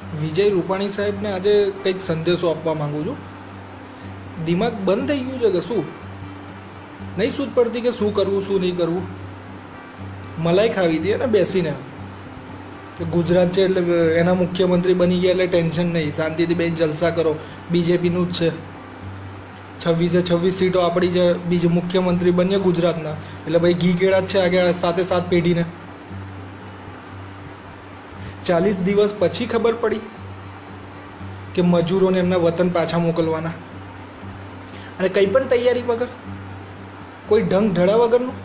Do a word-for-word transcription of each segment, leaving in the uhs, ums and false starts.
વિજય રૂપાણી સાહેબને આજે કંઈક સંદેશો આપવા માંગુ છું. દિમાગ બંધ થઈ ગયું છે કે શું? નહીં સૂઝ પડતી કે શું કરવું શું નહીં કરવું. મલાઈ ખાવી હતી ને બેસીને કે ગુજરાત છે એટલે એના મુખ્યમંત્રી બની ગયા એટલે ટેન્શન નહીં, શાંતિથી બેન જલસા કરો, બીજેપીનું જ છે, છવ્વીસે છવ્વીસ સીટો આપણી છે, બીજે મુખ્યમંત્રી બનીએ ગુજરાતના એટલે ભાઈ ઘી કેળા જ છે આગળ સાથે સાત પેઢીને. ચાલીસ દિવસ પછી ખબર પડી કે મજૂરોને એમના વતન પાછા મોકલવાના, અને કંઈ પણ તૈયારી વગર, કોઈ ઢંગ ઢળા વગરનું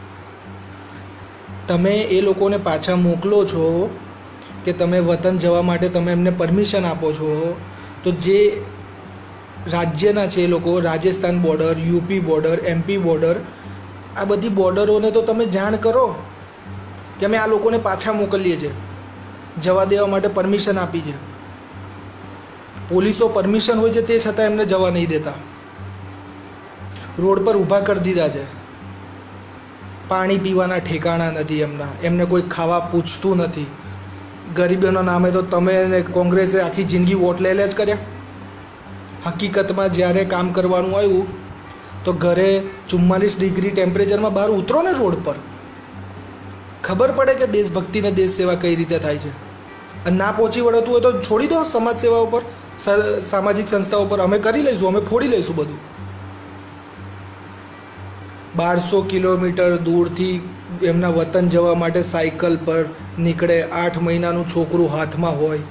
તમે એ લોકોને પાછા મોકલો છો કે તમે વતન જવા માટે તમે એમને પરમિશન આપો છો. તો જે રાજ્યના છે એ લોકો, Rajasthan border, UP border, MP border, આ બધી બોર્ડરોને તો તમે જાણ કરો કે અમે આ લોકોને પાછા મોકલીએ છીએ, જવા દેવા માટે પરમિશન આપી છે. પોલીસો પરમિશન હોય છે તે છતાં એમને જવા નહીં દેતા, રોડ પર ઊભા કરી દીધા છે. પાણી પીવાના ઠેકાણા નથી એમના, એમને કોઈ ખાવા પૂછતું નથી. ગરીબીઓના નામે તો તમે અને કોંગ્રેસે આખી જિંદગી વોટ લે લે જ કર્યા. હકીકતમાં જ્યારે કામ કરવાનું આવ્યું તો ઘરે ચુમ્માલીસ ડિગ્રી ટેમ્પરેચરમાં બહાર ઉતરો ને રોડ પર, ખબર પડે કે દેશભક્તિને દેશ સેવા કઈ રીતે થાય છે. અને ના પહોંચી વળતું હોય તો છોડી દો સમાજ સેવા ઉપર, સામાજિક સંસ્થાઓ પર, અમે કરી લઈશું, અમે ફોડી લઈશું બધું. બારસો કિલોમીટર દૂરથી એમના વતન જવા માટે સાયકલ પર નીકળે, આઠ મહિનાનું છોકરું હાથમાં હોય.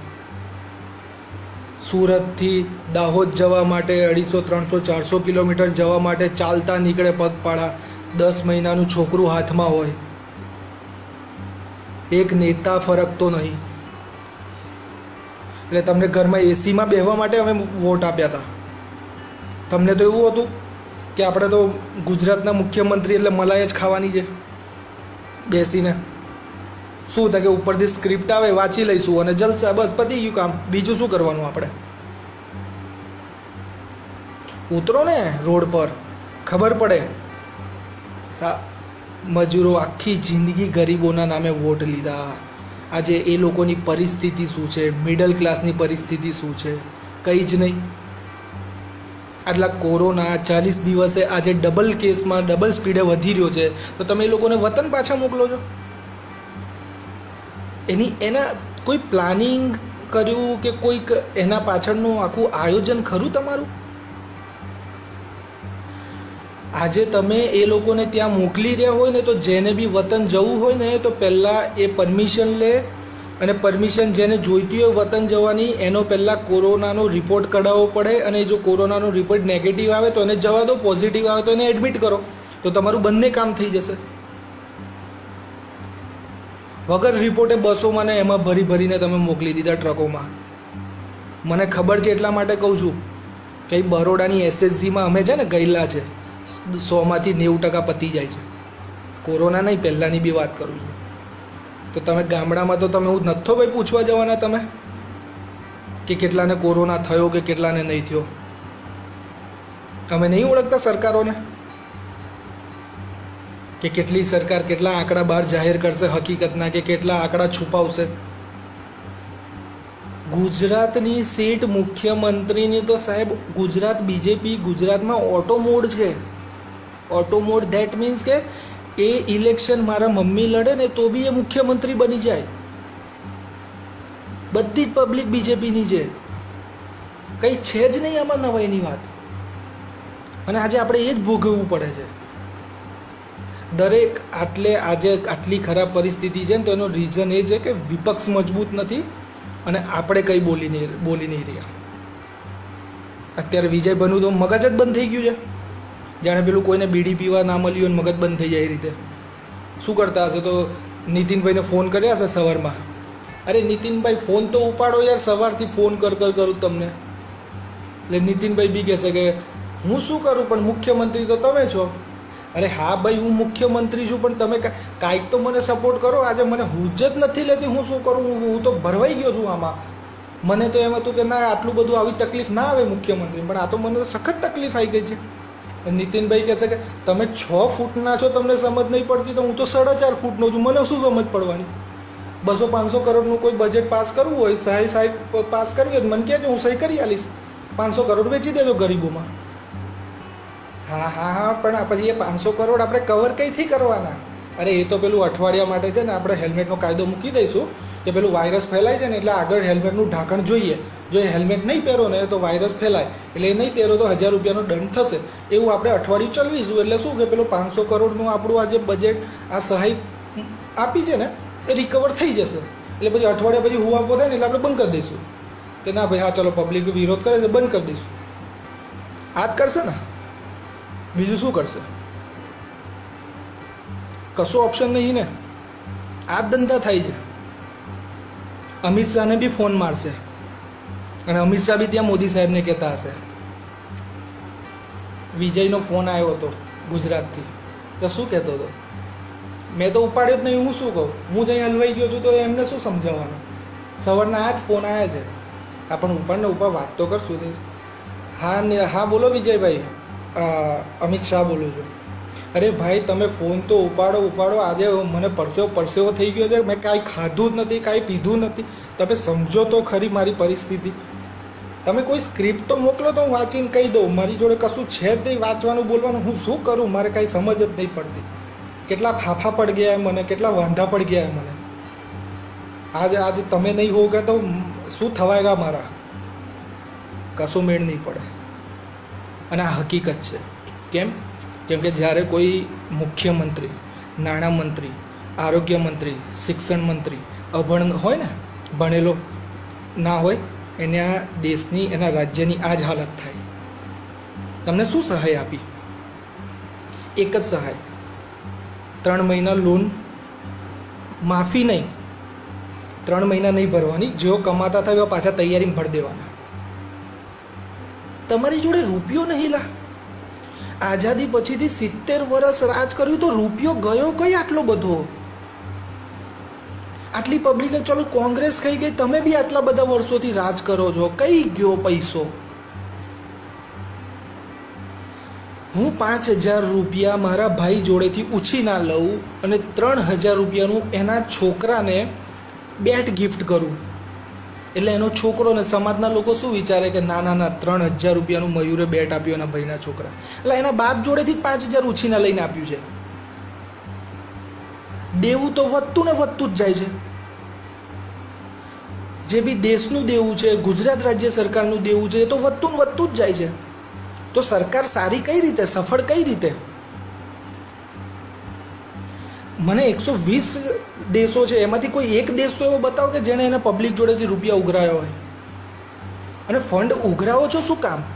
સુરતથી દાહોદ જવા માટે અઢીસો ત્રણસો ચારસો કિલોમીટર જવા માટે ચાલતા નીકળે પગપાળા, દસ મહિનાનું છોકરું હાથમાં હોય. એક નેતા ફરકતો નહીં. એટલે તમને ઘરમાં એસીમાં બેસવા માટે અમે વોટ આપ્યા હતા. તમને તો એવું હતું કે આપણે તો ગુજરાતના મુખ્યમંત્રી એટલે મલાઈ જ ખાવાની છે બેસીને. શું થાય કે ઉપરથી સ્ક્રિપ્ટ આવે, વાંચી લઈશું અને જલસા, બસ પતી ગયું કામ. બીજું શું કરવાનું આપણે? ઉતરો ને રોડ પર, ખબર પડે. સા મજૂરો આખી જિંદગી ગરીબોના નામે વોટ લીધા. આજે એ લોકોની પરિસ્થિતિ શું છે, મિડલ ક્લાસની પરિસ્થિતિ શું છે, કંઈ જ નહીં. આટલા કોરોના ચાલીસ દિવસે આજે ડબલ કેસમાં ડબલ સ્પીડે વધી રહ્યો છે, તો તમે એ લોકોને વતન પાછા મોકલો છો. એની એના કોઈ પ્લાનિંગ કર્યું કે કોઈક એના પાછળનું આખું આયોજન ખરું તમારું? આજે તમે એ લોકોને ત્યાં મોકલી રહ્યા હોય ને, તો જેને બી વતન જવું હોય ને તો પહેલાં એ પરમિશન લે, અને પરમિશન જેને જોઈતી હોય વતન જવાની એનો પહેલાં કોરોનાનો રિપોર્ટ કઢાવવો પડે. અને જો કોરોનાનો રિપોર્ટ નેગેટિવ આવે તો એને જવા દો, પોઝિટિવ આવે તો એને એડમિટ કરો, તો તમારું બંને કામ થઈ જશે. વગર રિપોર્ટે બસોમાં ને એમાં ભરી ભરીને તમે મોકલી દીધા ટ્રકોમાં. મને ખબર છે એટલા માટે કહું છું કે બરોડાની એસએસજીમાં અમે છે ને ગયેલા છે, સોમાંથી નેવું ટકા પતી જાય છે. કોરોના નહીં, પહેલાંની બી વાત કરું છું. તો તમે ગામડામાં તો તમે હું નથો ભાઈ પૂછવા જવાના તમે કે કેટલાને કોરોના થયો કે કેટલાને નહીં થયો? અમે નહીં ઓળખતા સરકારોને કે કેટલી સરકાર કેટલા આંકડા બહાર જાહેર કરશે હકીકતના, કે કેટલા આંકડા છુપાવશે? ગુજરાતની સીટ મુખ્યમંત્રીની તો સાહેબ ગુજરાત બીજેપી ગુજરાતમાં ઓટો મોડ છે. ઓટો મોડ ધેટ મીન્સ કે એ ઇલેક્શન મારા મમ્મી લડે ને તો બી એ મુખ્યમંત્રી બની જાય. બધી જ પબ્લિક બીજેપીની છે, કંઈ છે જ નહીં આમાં નવાઈની વાત. અને આજે આપણે એ જ ભોગવવું પડે છે. દરેક આટલે આજે આટલી ખરાબ પરિસ્થિતિ છે ને તો એનો રીઝન એ છે કે વિપક્ષ મજબૂત નથી અને આપણે કંઈ બોલી નહીં બોલી નહીં રહ્યા. અત્યારે વિજય બનવું તો મગજ જ બંધ થઈ ગયું છે, જાણે પેલું કોઈને બીડી પીવા ના મળ્યું અને મગજ બંધ થઈ જાય એ રીતે. શું કરતા હશે? તો નીતિનભાઈને ફોન કર્યા હશે સવારમાં, અરે નીતિનભાઈ ફોન તો ઉપાડો યાર, સવારથી ફોન કર કર કરું તમને. એટલે નીતિનભાઈ બી કહેશે કે હું શું કરું, પણ મુખ્યમંત્રી તો તમે છો. અરે હા ભાઈ, હું મુખ્યમંત્રી છું, પણ તમે કાંઈક તો મને સપોર્ટ કરો. આજે મને હુજ જ નથી લેતી, હું શું કરું? હું તો ભરવાઈ ગયો છું આમાં. મને તો એમ હતું કે ના આટલું બધું આવી તકલીફ ના આવે મુખ્યમંત્રી, પણ આ તો મને સખત તકલીફ આવી ગઈ છે. નીતિનભાઈ કહેશે કે તમે છ ફૂટના છો, તમને સમજ નહીં પડતી, તો હું તો સાડા ચાર ફૂટનો છું, મને શું સમજ પડવાની? બસો પાંચસો કરોડનું કોઈ બજેટ પાસ કરવું હોય, સહાય સહાય પાસ કરવી હોય મને કહેજો, હું સહી કરી આલીશ. પાંચસો કરોડ વેચી દેજો ગરીબોમાં. હા હા હા પણ પછી એ પાંચસો કરોડ આપણે કવર કઈથી કરવાના? અરે એ તો પેલું અઠવાડિયા માટે છે ને આપણે હેલ્મેટનો કાયદો મૂકી દઈશું કે પેલું વાયરસ ફેલાય છે ને એટલે આગળ હેલ્મેટનું ઢાંકણ જોઈએ. જો એ હેલ્મેટ નહીં પહેરો ને તો વાયરસ ફેલાય, એટલે એ નહીં પહેરો તો હજાર રૂપિયાનો દંડ થશે. એવું આપણે અઠવાડિયું ચલાવીશું એટલે શું કે પેલું પાંચસો કરોડનું આપણું આ જે બજેટ આ સહાય આપી છે ને એ રિકવર થઈ જશે. એટલે પછી અઠવાડિયા પછી હું આપવો થાય ને એટલે આપણે બંધ કરી દઈશું કે ના ભાઈ હા ચલો પબ્લિક વિરોધ કરે છે બંધ કરી દઈશું. આ જ કરશે ને, બીજું શું કરશે? કશો ઓપ્શન નહીં ને. આ જ ધંધા થાય છે. અમિત શાહને બી ફોન મારશે અને અમિત શાહ બી ત્યાં મોદી સાહેબને કહેતા હશે. વિજયનો ફોન આવ્યો હતો ગુજરાતથી, તો શું કહેતો હતો? મેં તો ઉપાડ્યો જ નહીં, હું શું કહું? હું જ અહીં હલવાઈ ગયો છું તો એમને શું સમજાવવાનું? સવારના આઠ ફોન આવ્યા છે. આપણે ઉપર ને ઉપર વાત તો કરશું. હા ને હા બોલો વિજયભાઈ, અમિત શાહ બોલું છું. અરે ભાઈ તમે ફોન તો ઉપાડો ઉપાડો. આજે મને પરસેવો પરસેવો થઈ ગયો છે, મેં કાંઈ ખાધું જ નથી, કાંઈ પીધું નથી. તમે સમજો તો ખરી મારી પરિસ્થિતિ. તમે કોઈ સ્ક્રિપ્ટ તો મોકલો તો હું વાંચીને કહી દઉં. મારી જોડે કશું છે જ નહીં વાંચવાનું બોલવાનું. હું શું કરું? મારે કાંઈ સમજ જ નહીં પડતી. કેટલા ફાફા પડી ગયા મને, કેટલા વાંધા પડી ગયા મને. આજે આજે તમે નહીં હો કે તો શું થવાયગા મારા? કશું મેળ નહીં પડે. અને આ હકીકત છે. કેમ? કેમ કે જ્યારે કોઈ મુખ્યમંત્રી, નાણામંત્રી, આરોગ્ય મંત્રી, શિક્ષણ મંત્રી અભણ હોય ને, ભણેલો ના હોય, એને આ દેશની એના રાજ્યની આ જ હાલત થાય. તમને શું સહાય આપી? એક જ સહાય, ત્રણ મહિના લોન માફી નહીં, ત્રણ મહિના નહીં ભરવાની. જેઓ કમાતા થાય એવા પાછા તૈયારી ભરી દેવાના. તમારી જોડે રૂપિયો નહીં લા. આઝાદી પછીથી સિત્તેર વર્ષ રાજ કર્યું તો રૂપિયો ગયો કઈ આટલો બધો? આટલી પબ્લિકે ચલો કોંગ્રેસ ખાઈ ગઈ, તમે બી આટલા બધા વર્ષોથી રાજ કરો છો, કઈ ગયો પૈસો? હું પાંચ હજાર રૂપિયા મારા ભાઈ જોડેથી ઉછી ના લઉં અને ત્રણ હજાર રૂપિયાનું એના છોકરાને બેટ ગિફ્ટ કરું, એટલે એનો છોકરો ને સમાજના લોકો શું વિચારે કે ના ના ના ત્રણ હજાર રૂપિયાનું મયુરે બેટ આપ્યું એના ભાઈના છોકરા, એટલે એના બાપ જોડેથી જ પાંચ હજાર ઉછીના લઈને આપ્યું છે. દેવું તો વધતું ને વધતું જ જાય છે. જે બી દેશનું દેવું છે, ગુજરાત રાજ્ય સરકારનું દેવું છે, એ તો વધતું ને વધતું જ જાય છે. તો સરકાર સારી કઈ રીતે, સફળ કઈ રીતે? મને એકસો વીસ દેશો છે એમાંથી કોઈ એક દેશ તો એવો બતાવો કે જેણે એને પબ્લિક જોડેથી રૂપિયા ઉઘરાયો હોય. અને ફંડ ઉઘરાવો છો શું કામ?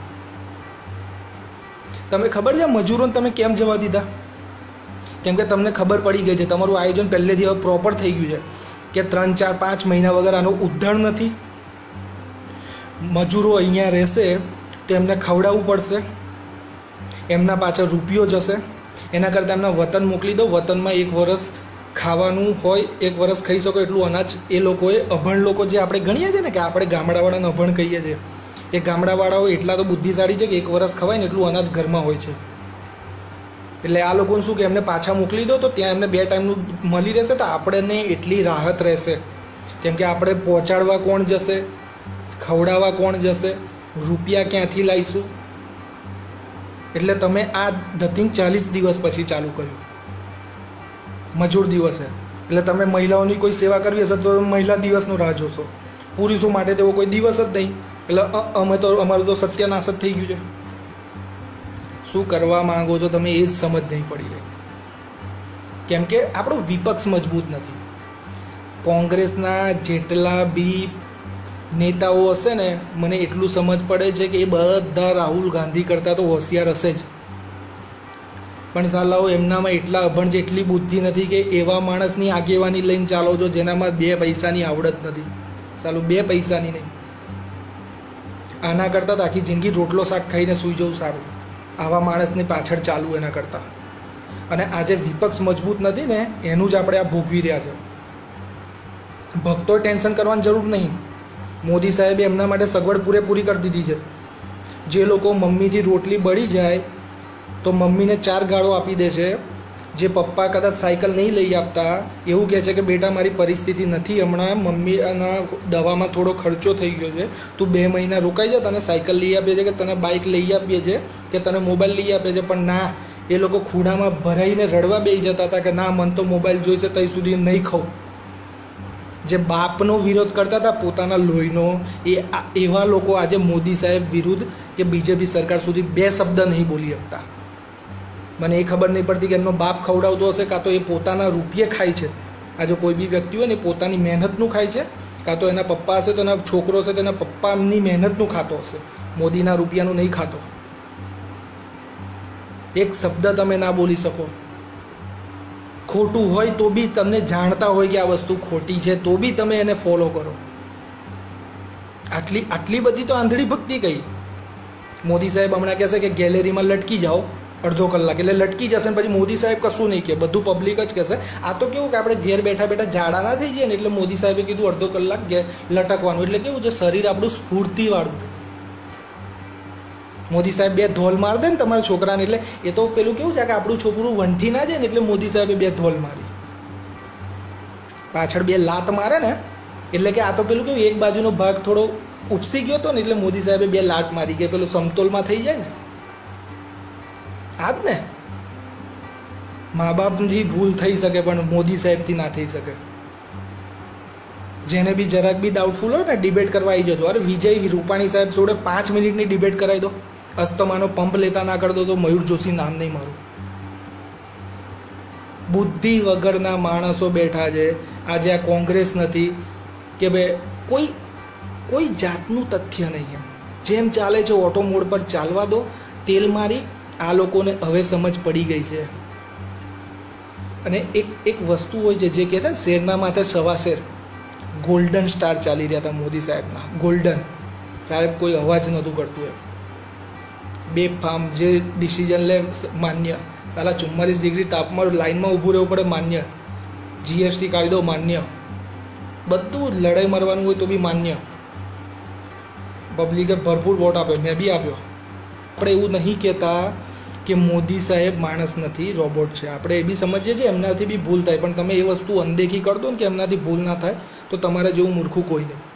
તમે ખબર છે મજૂરોને તમે કેમ જવા દીધા? કેમ કે તમને ખબર પડી ગઈ છે, તમારું આયોજન પહેલેથી હવે પ્રોપર થઈ ગયું છે કે ત્રણ ચાર પાંચ મહિના વગર આનું ઉદ્ધાર નથી. મજૂરો અહીંયા રહેશે તો એમને ખવડાવવું પડશે, એમના પાછળ રૂપિયો જશે. એના કરતાં એમના વતન મોકલી દો. વતનમાં એક વરસ ખાવાનું હોય, એક વરસ ખાઈ શકો એટલું અનાજ એ લોકોએ, અભણ લોકો જે આપણે ગણીએ છીએ ને કે આપણે ગામડાવાળાને અભણ કહીએ છીએ, એ ગામડાવાળાઓ એટલા તો બુદ્ધિશાળી છે કે એક વરસ ખવાય ને એટલું અનાજ ઘરમાં હોય છે. એટલે આ લોકોને શું કે એમને પાછા મોકલી દો તો ત્યાં એમને બે ટાઈમનું મળી રહેશે, તો આપણને એટલી રાહત રહેશે. કેમ કે આપણે પહોંચાડવા કોણ જશે, ખવડાવવા કોણ જશે, રૂપિયા ક્યાંથી લાવીશું? એટલે તમે આ ધતિંગ ચાલીસ દિવસ પછી ચાલુ કર્યું, મજૂર દિવસે. એટલે તમે મહિલાઓની કોઈ સેવા કરવી હશે તો મહિલા દિવસનો રાહ જોશો. પુરુષો માટે તેવો કોઈ દિવસ જ નહીં. એટલે અમે તો અમારું તો સત્યાનાશ જ થઈ ગયું છે. શું કરવા માંગો છો તમે એ જ સમજ નહીં પડી રહી. કેમ કે આપણો વિપક્ષ મજબૂત નથી. કોંગ્રેસના જેટલા બી નેતાઓ હશે ને, મને એટલું સમજ પડે છે કે એ બધા રાહુલ ગાંધી કરતાં તો હોશિયાર હશે જ, પણ સાલાઓ એમનામાં એટલા અભણ છે, એટલી બુદ્ધિ નથી કે એવા માણસની આગેવાની લઈને ચાલો છો જેનામાં બે પૈસાની આવડત નથી. ચાલો બે પૈસાની નહીં, આના કરતાં તો આખી જિંદગી રોટલો શાક ખાઈને સૂઈ જવું સારું, આવા માણસની પાછળ ચાલવું એના કરતાં. અને આજે વિપક્ષ મજબૂત નથી ને એનું જ આપણે આ ભોગવી રહ્યા છે. ભક્તોએ ટેન્શન કરવાની જરૂર નહીં. મોદી સાહેબે એમના માટે સગવડ પૂરેપૂરી કરી દીધી છે. જે લોકો મમ્મીથી રોટલી બળી જાય તો મમ્મીને ચાર ગાળો આપી દે છે જે પપ્પા કદાચ સાયકલ નહીં લઈ આપતા, એવું કહે છે કે બેટા મારી પરિસ્થિતિ નથી, હમણાં મમ્મીના દવામાં થોડો ખર્ચો થઈ ગયો છે, તું બે મહિના રોકાઈ જા, તને સાયકલ લઈ આપીએ છીએ, કે તને બાઇક લઈ આપીએ છીએ, કે તને મોબાઈલ લઈ આપીએ છીએ. પણ ના, એ લોકો ખૂણામાં ભરાઈને રડવા બેસી જતા હતા કે ના, મને તો મોબાઈલ જોઈશે, ત્યાં સુધી નહીં ખાઉં. જે બાપનો વિરોધ કરતા હતા પોતાના લોહીનો, એ એવા લોકો આજે મોદી સાહેબ વિરુદ્ધ કે બીજેપી સરકાર સુધી બે શબ્દ નહીં બોલી શકતા. મને એ ખબર નહીં પડતી કે એમનો બાપ ખવડાવતો હશે, કાં તો એ પોતાના રૂપિયે ખાય છે. આજે કોઈ બી વ્યક્તિ હોય ને પોતાની મહેનતનું ખાય છે, કાં તો એના પપ્પા હશે તો એના છોકરો હશે તો એના પપ્પાની મહેનતનું ખાતો હશે, મોદીના રૂપિયાનું નહીં ખાતો. એક શબ્દ તમે ના બોલી શકો. ખોટું હોય તો બી તમને જાણતા હોય કે આ વસ્તુ ખોટી છે તો બી તમે એને ફોલો કરો. આટલી આટલી બધી તો આંધળી ભક્તિ કઈ. મોદી સાહેબ હમણાં કહેશે કે ગેલેરીમાં લટકી જાઓ અડધો કલાક, એટલે લટકી જશે ને પછી મોદી સાહેબ કશું નહીં કહે, બધું પબ્લિક જ કહેશે. આ તો કેવું કે આપણે ઘેર બેઠા બેઠા ઝાડા ના થઈ જાય ને, એટલે મોદી સાહેબે કીધું અડધો કલાક લટકવાનું. એટલે કેવું છે, શરીર આપણું સ્ફૂર્તિવાળું. મોદી સાહેબ બે ધોલ માર દે ને તમારા છોકરાને, એટલે એ તો પેલું કેવું છે કે આપણું છોકરું વંઠી ના જાય ને, એટલે મોદી સાહેબે બે ધોલ મારી. પાછળ બે લાત મારે ને, એટલે કે આ તો પેલું કેવું એક બાજુનો ભાગ થોડો ઉપસી ગયો હતો ને, એટલે મોદી સાહેબે બે લાત મારી કે પેલું સમતોલમાં થઈ જાય ને. આ જ ને, મા બાપથી ભૂલ થઈ શકે પણ મોદી સાહેબથી ના થઈ શકે. જેને બી જરાક બી ડાઉટફુલ હોય ને ડિબેટ કરવા આવી જતો. અરે વિજય રૂપાણી સાહેબ જોડે પાંચ મિનિટની ડિબેટ કરાવી દો, અસ્તમાનો પંપ લેતા ના કરી દો તો મયુર જોશી નામ નહીં મારું. બુદ્ધિ વગરના માણસો બેઠા છે આજે. આ કોંગ્રેસ નથી કે ભાઈ કોઈ કોઈ જાતનું તથ્ય નહીં. એમ જેમ ચાલે છે ઓટો મોડ પર ચાલવા દો. તેલ મારી આ લોકોને હવે સમજ પડી ગઈ છે. અને એક એક વસ્તુ હોય છે જે કહે છે ને, શેરના માથે સવા શેર. ગોલ્ડન સ્ટાર ચાલી રહ્યા હતા મોદી સાહેબના, ગોલ્ડન. સાહેબ કોઈ અવાજ નહોતું કરતું એમ. બે ફાર્મ જે ડિસિઝન લે માન્ય. સાલા ચુમ્માલીસ ડિગ્રી તાપમાન લાઇનમાં ઊભું રહેવું પડે માન્ય. જીએસટી કાયદો માન્ય. બધું લડાઈ મારવાનું હોય તો બી માન્ય. પબ્લિકે ભરપૂર વોટ આપ્યો, મેં બી આપ્યો. આપણે એવું નહીં કહેતા કે મોદી સાહેબ માણસ નથી, રોબોટ છે. આપણે એ બી સમજીએ છીએ એમનાથી બી ભૂલ થાય, પણ તમે એ વસ્તુ અનદેખી કરી દો ને કે એમનાથી ભૂલ ના થાય, તો તમારા જેવું મૂર્ખું કોઈ નહીં.